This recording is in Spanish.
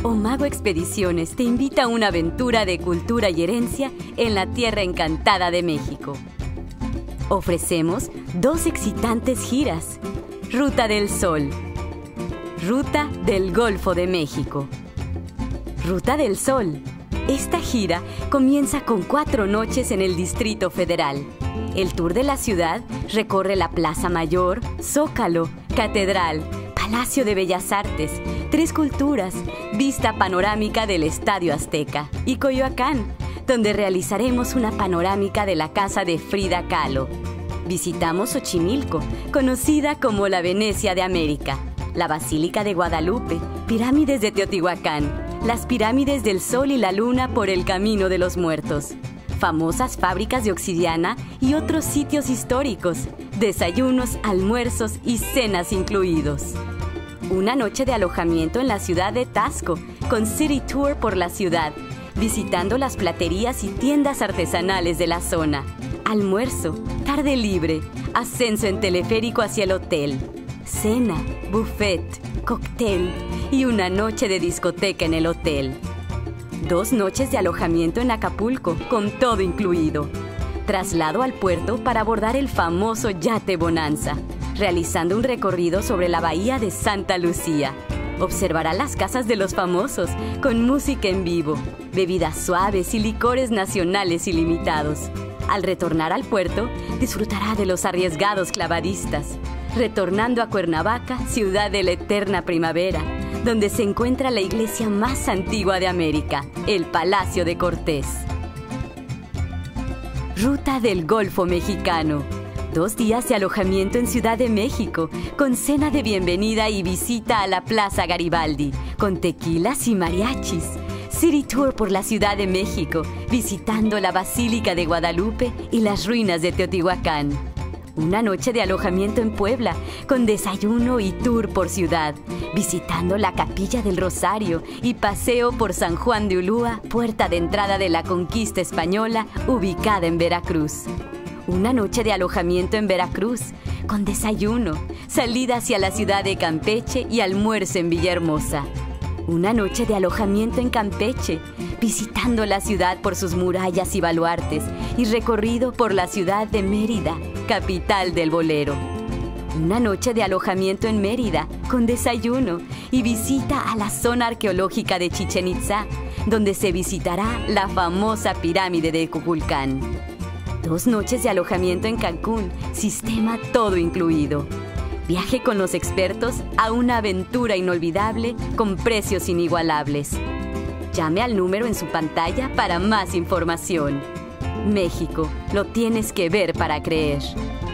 Omago Expediciones te invita a una aventura de cultura y herencia en la tierra encantada de México. Ofrecemos 2 excitantes giras. Ruta del Sol. Ruta del Golfo de México. Ruta del Sol. Esta gira comienza con 4 noches en el Distrito Federal. El tour de la ciudad recorre la Plaza Mayor, Zócalo, Catedral, Palacio de Bellas Artes, 3 Culturas, vista panorámica del Estadio Azteca y Coyoacán, donde realizaremos una panorámica de la casa de Frida Kahlo. Visitamos Xochimilco, conocida como la Venecia de América, la Basílica de Guadalupe, pirámides de Teotihuacán, las pirámides del Sol y la Luna por el Camino de los Muertos, famosas fábricas de obsidiana y otros sitios históricos, desayunos, almuerzos y cenas incluidos. Una noche de alojamiento en la ciudad de Taxco, con City Tour por la ciudad, visitando las platerías y tiendas artesanales de la zona. Almuerzo, tarde libre, ascenso en teleférico hacia el hotel, cena, buffet, cóctel y una noche de discoteca en el hotel. 2 noches de alojamiento en Acapulco, con todo incluido. Traslado al puerto para abordar el famoso yate Bonanza, realizando un recorrido sobre la bahía de Santa Lucía. Observará las casas de los famosos con música en vivo, bebidas suaves y licores nacionales ilimitados. Al retornar al puerto, disfrutará de los arriesgados clavadistas, retornando a Cuernavaca, ciudad de la eterna primavera, donde se encuentra la iglesia más antigua de América, el Palacio de Cortés. Ruta del Golfo Mexicano. 2 días de alojamiento en Ciudad de México, con cena de bienvenida y visita a la Plaza Garibaldi, con tequilas y mariachis. City Tour por la Ciudad de México, visitando la Basílica de Guadalupe y las ruinas de Teotihuacán. Una noche de alojamiento en Puebla, con desayuno y tour por ciudad, visitando la Capilla del Rosario y paseo por San Juan de Ulúa, puerta de entrada de la conquista española, ubicada en Veracruz. Una noche de alojamiento en Veracruz, con desayuno, salida hacia la ciudad de Campeche y almuerzo en Villahermosa. Una noche de alojamiento en Campeche, visitando la ciudad por sus murallas y baluartes y recorrido por la ciudad de Mérida, capital del bolero. Una noche de alojamiento en Mérida, con desayuno y visita a la zona arqueológica de Chichén Itzá, donde se visitará la famosa pirámide de Kukulcán. 2 noches de alojamiento en Cancún, sistema todo incluido. Viaje con los expertos a una aventura inolvidable con precios inigualables. Llame al número en su pantalla para más información. México, lo tienes que ver para creer.